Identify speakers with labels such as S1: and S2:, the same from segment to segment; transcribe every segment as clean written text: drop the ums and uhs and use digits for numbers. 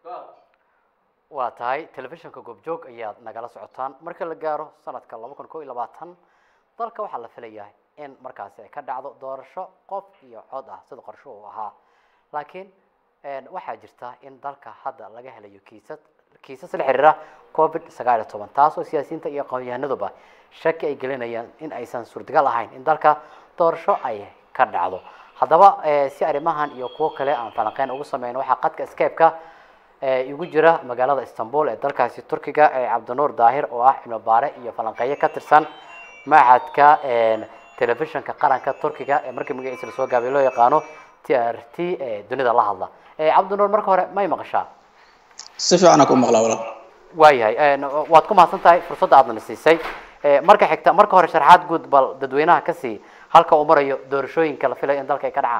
S1: waa tahay telefishinka goobjoog ayaad nagala socotaan marka la gaaro sanadka 2021 dalka waxaa la filayaa in markaasi ay ka dhacdo doorasho qof iyo cod ah sida qorsho uu ahaa laakiin waxaa jirta in dalka hadda laga helayo kiisas la xiriira COVID-19 taas oo siyaasiyiinta iyo aqoon-yahanaduba shaki ay gelinayaan in aysan suurtagal ahayn in dalka doorasho ay ka dhacdo haddaba si arrimahan iyo kuwo kale aan falanqeyn ugu sameeyno waxaa qadka Skype-ka igu jira magaalada Istanbul ee dalkaasi Turkiga ee Cabdinuur Daahir oo ah cilmi baare iyo falanqeeye ka tirsan معهدka telefishinka qaranka Turkiga ee markii magaciisa la soo gaabay loo yaqaano TRT ee dunida la hadla Cabdinuur marka hore ma maqashaa
S2: si fiican ku maqlaa walaal
S1: waayahay waad ku mahadsantahay fursadda aad na siisay marka xigta marka hore sharaxaad guud bal dadweynaha ka sii halka uu marayo doorashooyinka la filayo in dalka ay ka dhacaan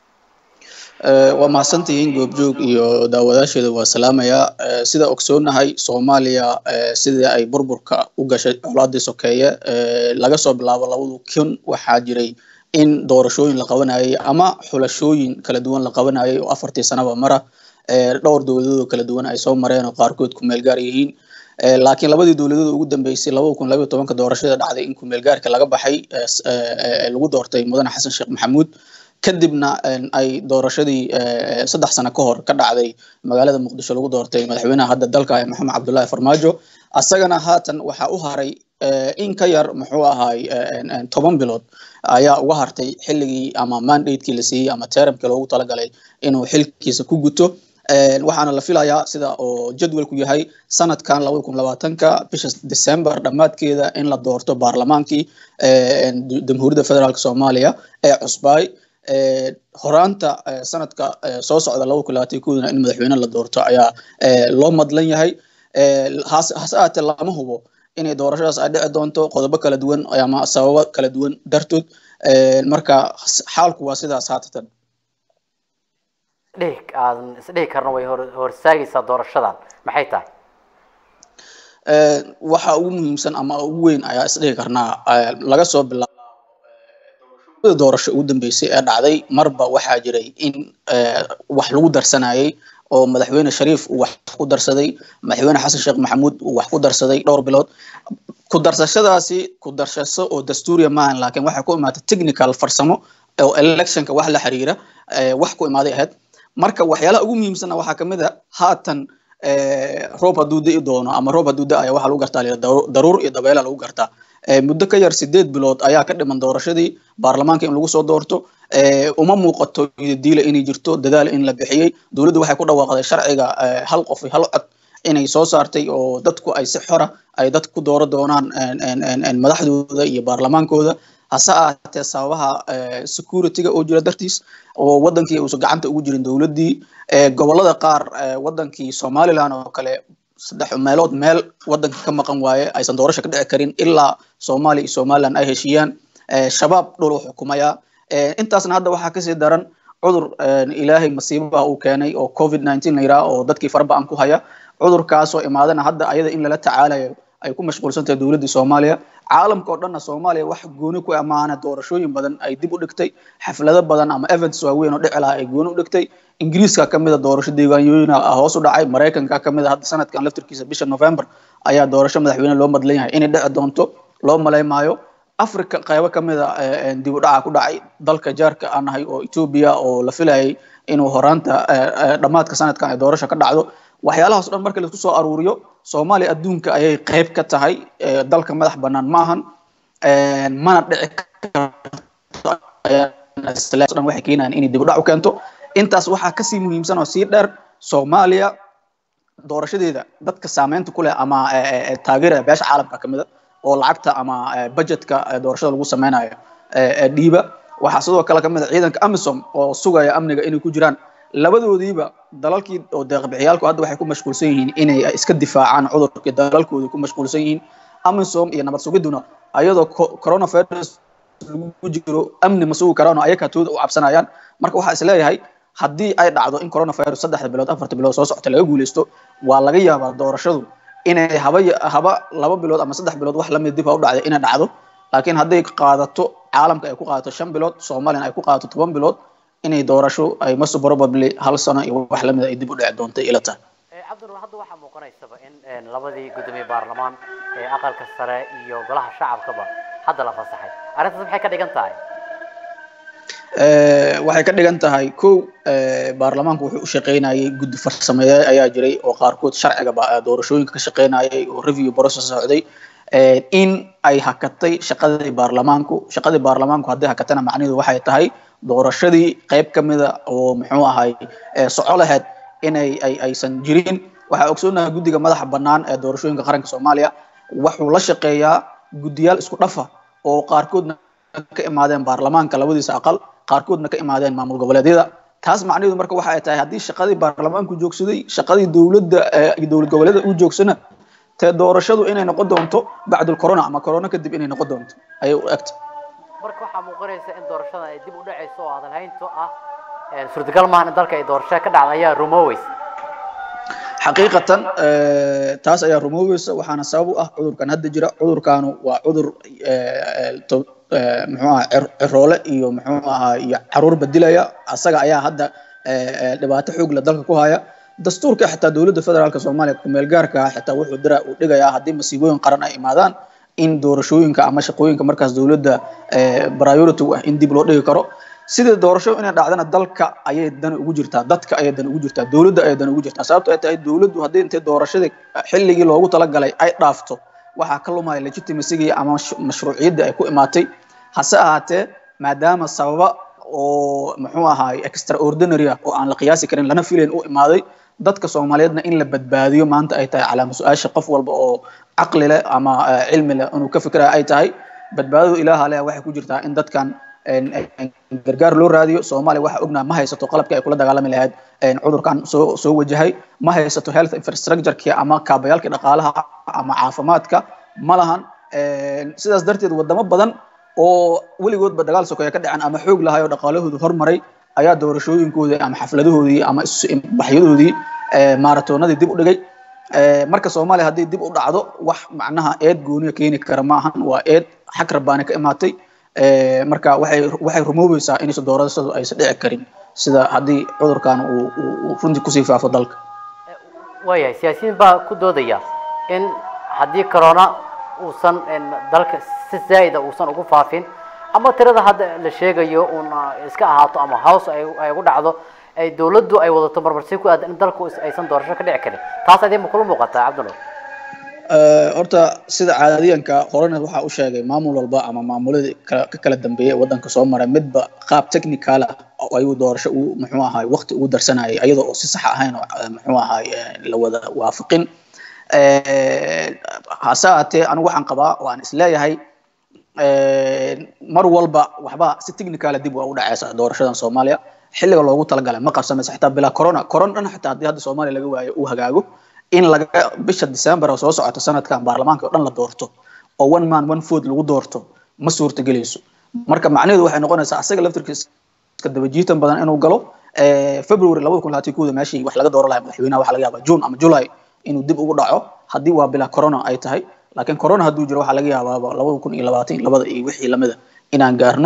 S2: waa mahadsantihiin goobjoog iyo daawadaasheeda waa salaamaya sida ogsoonahay Soomaaliya sida ay burburka u gashay colaadii sokeeye laga soo bilaabo 2000 waxa jiray in doorashooyin la qabanayay ama xulashooyin kala duwan la qabanayay oo 4 sanaba mara dhowr dawladood kala duwan ay soo mareen oo qaarkood ku meel gaar yihiin laakiin labadii dawladood ugu dambeysay 2012 doorashada dhacday in ku meel gaarka laga baxay lagu doortay mudane Xasan Sheekh Maxamuud kadibna ay doorashadii 3 sano ka hor ka dhacday magaalada Muqdisho lagu doortay madaxweynaha hadda dalka Maxamed Cabdullaahi Farmaajo asagana haatan waxa u haray in ka yar muxuu ahaay 10 bilood ayaa uga hartay xilligii ama mandate-kii la siiyay ama termkii loogu talagalay inuu xilkiisa ku guto waxaana la filayaa sida oo jadwalku yahay sanadkan 2020ka bisha December dhamaadkeeda in la doorto baarlamaankii Jamhuuriyadda Federaalka Soomaaliya ee cusbay horaanta sanadka soo socda 2021 in madaxweyne la doorto ayaa loo madlan yahay hasaate lama hubo inay doorashadaas ay dhici doonto qodobo kala duwan ama sababo kala duwan dartood marka xaalku waa sidaas haatan
S1: isdhihi karno way horsaagaysaa doorashadan maxay tahay
S2: waxa ugu muhiimsan ama ugu weyn ayaa isdhihi karnaa laga soo bilaabo doorasho ugu dambeysay ee dhacday marba waxa jiray in wax lagu darsanayay oo madaxweyne Shariif uu wax ku darsaday madaxweyne Xasan Sheekh Maxamuud uu wax ku darsaday dhowr bilood ku darsashadaasi ku darsasho oo dastuuriya maahan laakiin waxa ku imaatay technical farsamo oo electionka wax la xiriira wax ku imaaday ahayd marka waxyaalaha ugu muhiimsan waxa kamid ah haatan roob haduu dii doono ama roob haduu daa waxa lagu gartaa daruur iyo dabayl lagu gartaa muddo ka yar 8 bilood ayaa ka dhiman doorashadii baarlamaanka in lagu soo doorto uma muuqato diila inay jirto dadaal in la bixiyay dawladdu waxay ku dhawaaqday sharciga hal qof hal cod inay soo saartay oo dadku ay si xor ah ay dadku dooro doonaan madaxdooda iyo baarlamaankooda hasaatee sababaha security-ga oo jira dartiis oo wadankii uu gacanta ugu jirin dawladii gobolada qaar wadankii Soomaaliland oo kale 3 meelood meel wadanka ka maqan waaye aysan doorasho ka dhici karin ilaa Soomaaliya iyo Somaliland ay heshiyaan shabaab dhul xukumaya intaasna hadda waxa ka sii daran cudur ilaahay masiibaha uu keenay oo COVID-19 la yiraahdo oo dadkii farbaan ku haya cudurkaas oo imaadana hadda ayada in lala tacaalayo ay ku mashquulsan tahay dawladda Soomaaliya caalamka oo dhan Soomaaliya wax gooni ku amaana doorashooyin badan ay dib u dhigtay xaflado badan ama events waaweyn oo dhicila ay gooni u dhigtay Ingiriiska kamida doorasho deegaanyoyina hoos u dhacay Mareykanka kamida hadda sanadkan laftirkiisa bisha November ayaa doorasho madaxweyne loo madlan yahay in dhici doonto loo maleemayo Afrika qaybo kamida dib u dhaca ku dhacay dalka jaarka anahay oo Ethiopia oo la filayay inuu horaanta dhamaadka sanadkan ay doorasho ka dhacdo waxyaalahaas dhan marka la isku soo aruuriyo Soomaaliya adduunka ayay qayb ka tahay dalka madax banaan maahan mana dhici karto waxay keenayaan in dib u dhac u keento intaas waxa ka sii muhiimsan oo sii dheer Soomaaliya doorashadeeda dadka saameynta ku leh ama taageerada beesha caalamka kamida oo lacagta ama budgetka doorashada lagu sameeyo dhiiba waxa sidoo kale kamid ciidanka AMISOM oo sugaya amniga inay ku jiraan labadoodiiba dalalkii oo deeq bixiyaalku hadda waxay ku mashquulsan yihiin inay iska difaacaan cudurka dalalkooda ku mashquulsan yihiin AMISOM iyo nabad sugiduna ayadoo coronavirus lagu jiro amni ma sugi karaan ayaka tooda u cabsanayaan marka waxa isleeyahay haddii ay dhacdo in coronavirus 3 bilood 4 bilood soo socota laga guuleysto waa laga yaabaa doorashadu inay haba 2 bilood ama 3 bilood wax la mid dib u dhacday inay dhacdo laakiin hadday qaadato caalamka ay ku qaadato 5 bilood Soomaaliland ay ku qaadato 10 bilood inay doorasho ay most probably hal sano iyo wax la mid ay dib u dhici doonto ilaa
S1: cabdinuur hadda waxaa muuqanaysaba in labadii gudoomiye baarlamaan ee aqalka sare iyo golaha shacabkaba hadda la fasaxay arrintaas maxay ka dhigan tahay
S2: waxay ka dhigan tahay kow baarlamaanku wuxuu u shaqeynayay guddi farsameeye ayaa jiray oo qaarkood sharciga doorashooyinka ka shaqeynayay oo review process socday in ay hakatay shaqadii baarlamaanku hadday hakatana macnaheedu waxay tahay doorashadii qayb ka mida oo muxuu ahay soco lahayd in aysan jirin waxaa ogsoonahay guddiga madaxa bannaan ee doorashooyinka qaranka Soomaaliya wuxuu la shaqeeyaa guddiyaal isku dhafa oo qaarkoodna ka imaadeen baarlamaanka labadiisa aqal qaarkoodna ka imaadeen maamul goboleedyada taas macnaheedu marka waxa ay tahay haddii shaqadii baarlamaanku joogsaday shaqadii dowladda dowlad goboleedyada uu joogsana te doorashadu inay noqon doonto bacdul corona ama corona kadib inay noqon doonto ayay u egtay
S1: marka waxaa muuqanaysa in doorashada ay dib u dhacayso oo hadalhayntu ah suurtagal maahan in dalka ay doorasho ka dhacdo ayaa rumoweys
S2: xaqiiqatan taas ayaa rumooweysa waxaana sabab u ah cudurkan hadda jira cudurkaanu waa cudur muxuu ahaa ciroole iyo muxuu ahaa iyo caruur badilaya asaga ayaa hadda dhibaato xoog leh dalka ku haya dastuurka xitaa dowladda federaalka Soomaaliya ku meel gaarka ah xitaa wuxuu u dhigayaa haddii masiibooyin qaran ay imaadaan in doorashooyinka ama shaqooyinka markaas dowladda priority u ah in dib loo dhigi karo sida doorasho inay dhacdana dalka ayay dan ugu jirtaa dadka ayay dan ugu jirtaa dowladda ayay dan ugu jirtaa sababtoo ay tahay dowladdu haddii intay doorashada xilligii loogu talagalay ay dhaafto waxaa ka lumaya legitimacy ama mashruuciyadda ay ku imaatay hase ahaatee maadaama sababa oo muxuu ahaay extraordinary oo aan la qiyaasi karin lana filayn u imaaday dadka Soomaaliyeedna in la badbaadiyo maanta ay tahay calaamad su'aasha qof walba oo aqli leh ama cilmi leh inuu ka fikraa ay tahay badbaadadu ilaaha leh waxay ku jirtaa in dadkan gargaar loo raadiyo Soomaaliya waxa ognahay ma haysato qalabkii ay kula dagaalami lahayd cudurkan soo wajahay ma haysato health infrastructure-kii ama kaabayaalka dhaqaalaha ama caafimaadka ma lahan sidaas darteed wadamo badan oo weligoodba dagaal sokeeye ka dhaceen ama xoog lahayo dhaqaalahoodu hormaray ayaa doorashooyinkoodii ama xafladahoodii ama baxyadoodii maaratoonadii dib u dhigay marka Soomaaliya haddii dib u dhacdo wax macnaha eed gooniya keeni kara ma ahan waa eed xag rabbaani ka imaatay marka waxay rumoobeysaa in doorashadu aysan dhici karin sida haddii cudurkan uu runtii kusii faafo dalka
S1: waayahay siyaasiyiin baa ku doodaya in haddii corona uusan dalka si zaid uusan ugu faafin ama tirada hadda la sheegayo una iska ahaato ama hoos ay ugu dhacdo ay dawladdu ay wadato marmarsi ku aadan in dalku aysan doorasho ka dhici karin taas adii ma kula muuqataa cabdinuur
S2: horta sida caadiyanka horena waxa uu sheegay maamul walba ama maamuladii ka kala dambeeyay wadanka soo maray midba qaab technical ah ayuu doorasho uu muxuu ahaay waqti ugu darsanayay iyadoo oo si sax ahayn muxuu ahaay la wada waafaqin hasaatee anigu waxaan qabaa oo aan isleeyahay mar walba waxba si technical dib u dhacaysa doorashadan Soomaaliya xilliga loogu talagalay ma qabsamaysa xitaa bila corona xitaa hadii Soomaaliya laga waayo uu hagaago in laga bisha December oo soo socota sanadkan baarlamaanka oo dhan la doorto oo one man one vote lagu doorto ma suurtagelayso marka macnaheedu waxay noqonaysaa asaga laftirkiisa ka daba jiitan badan inuu galo February 2021 meeshii wax laga dooran lahaa madaxweynaha waxa laga yaabaa June ama July inuu dib ugu dhaco hadii waa bila corona ay tahay laakiin corona haduu jiro waxa laga yaabaa 2022 labada iyo wixii lamida inaan gaarno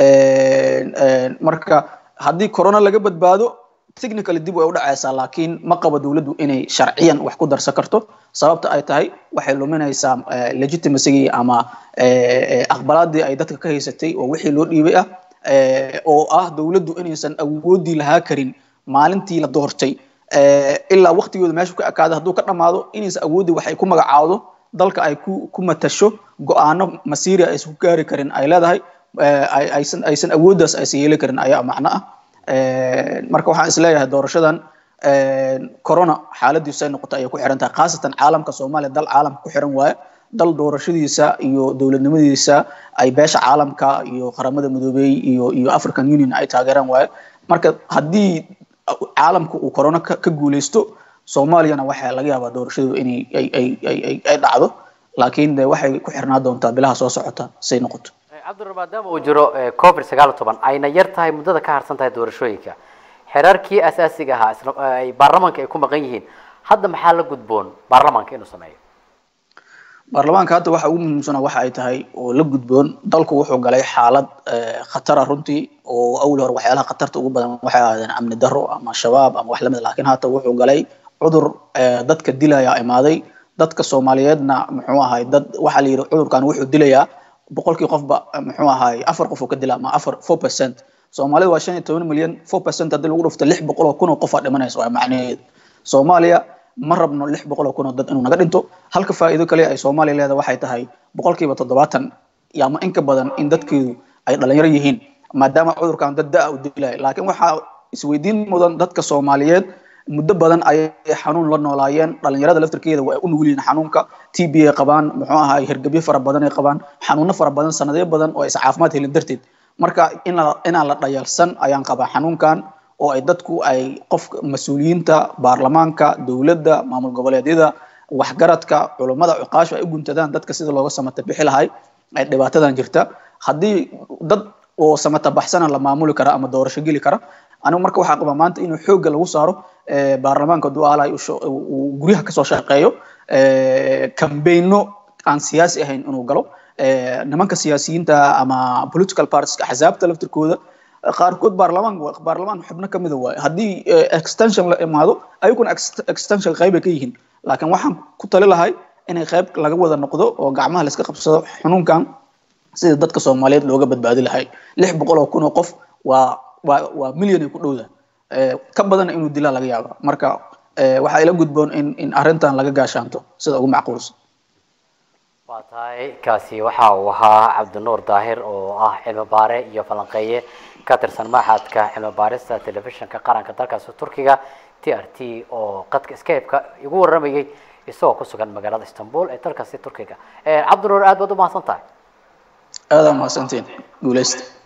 S2: marka hadii corona laga badbaado technically dib way u dhacaysaa laakiin ma qabo dawladdu inay sharciyan wax ku darsan karto sababta ay tahay waxay luminaysaa legitimacy ama aqbalaadii ay dadka ka haysatay oo wixii loo dhiibay ah oo ah dawladdu inaysan awoodi lahaa karin maalintii la doortay ilaa waqtigooda meesha ka akaada haduu ka dhamaado inaysan awoodi waxay ku magacaawdo dalka ay ku matasho go'aano masiiri ay isku gaari karin ay leedahay aysan awoodaas ay yeeli karin ayaa macna ah marka waxaan isleeyahay doorashadan corona xaaladiisu ay noqotay ay ku xiran tahay qaasatan caalamka Soomaaliya dal caalamka ku xiran waaye dal doorashadiisa iyo dawladnimadiisa ay beesha caalamka iyo qaramada midoobay iyo African Union ay taageeraan waaye marka hadii caalamku uu corona ka guuleysto Soomaaliyana waxa laga yaabaa doorashadu in ay dhacdo laakiin waxay ku xirnaa doontaa bilaha soo socota say noqoto
S1: cabdinuur maadaama uu jiro COVID-19 ayna yar tahay muddada ka harsan tahay doorashooyinka xeerarkii asaasiga ahaa ay baarlamaanka ay ku maqan yihiin hadda maxaa la gudboon baarlamaanka inuu sameeyo
S2: baarlamaanka hadda waxa ugu muhiimsan waxa ay tahay oo la gudboon dalku wuxuu galay xaalad khatar runtii oo awal hore waxyaalaha khatarta ugu badan waxay ahaadeen amni darro ama shabaab ama wax lamid laakiin hadda wuxuu galay cudur dadka dilaya imaaday dadka Soomaaliyeedna muxuu ahay dad waxa la yiri cudurkan wuxuu dilayaa boqolkii qofba muxuu ahay 4 qof oo ka dilaa ma 4% Soomaalidu waa 15 milyan 4% hadii lagu dhufto 600,000 oo qof dhimanayso waa macnaheedu Soomaaliya ma rabno 600,000 oo dad inuu naga dhinto halka faa'iido kale ay Soomaaliya leedahay waxay tahay boqolkiiba 70 ama in ka badan in dadkeedu ay dhalinyaro yihiin maadaama cudurkan dad daa u dilay laakiin waxa isweydiin mudan dadka Soomaaliyeed muddo badan ay xanuun la noolaayeen dhalinyarada laftirkeeda way u nugul yihiin xanuunka TB ay qabaan muxuu ahay hergabyo fara badan ay qabaan xanuuno fara badan sanado badan oo is caafimaad helin darteed marka in la dhayalsan ayaan qabaa xanuunkan oo ay dadku ay qof mas'uuliyiinta baarlamaanka dawladda maamul goboleedyada waxgaradka culimada ciqaasho ay u guntadaan dadka sida looga samata bixi lahay ay dhibaatadan jirta hadii dad oo samata baxsana la maamuli kara ama doorasho gali kara anigu marka waxa qabaa maanta inuu xoog lagu saaro baarlamaanka du'aalay uu guriyaha ka soo shaqeeyo campaigno aan siyaasi ahayn inuu galo nimanka siyaasiyiinta ama political parties ka xisabta laftirkooda qaarkood baarlamaan xubno kamid ah hadii extension la imaado ayaguna extension qayb ka yihiin laakiin waxaan ku tali lahay inay qayb laga wada noqdo oo gacmaha la iska qabsado xanuunkan sida dadka Soomaaliyeed looga badbaadi lahay 600,000 oo qof waa milyan ku dhowda ka badan inuu dilaa laga yaabo marka waxa ila gudboon in arintan laga gaashaanto sida ugu macquulsan
S1: waa tahay kaasi waxa uu ahaa Cabdinuur Daahir oo ah cilmi baare iyo falanqeeye ka tirsan maxadka cilmi baarista telefishinka qaranka dalkaas Turkiga TRT oo qadka Skype-ka igu waramayay isagoo ku sugan magaalada Istanbul ee dalkaas Turkiga Cabdinuur aad baad u mahadsantahay
S2: aad ma santiin guuleysta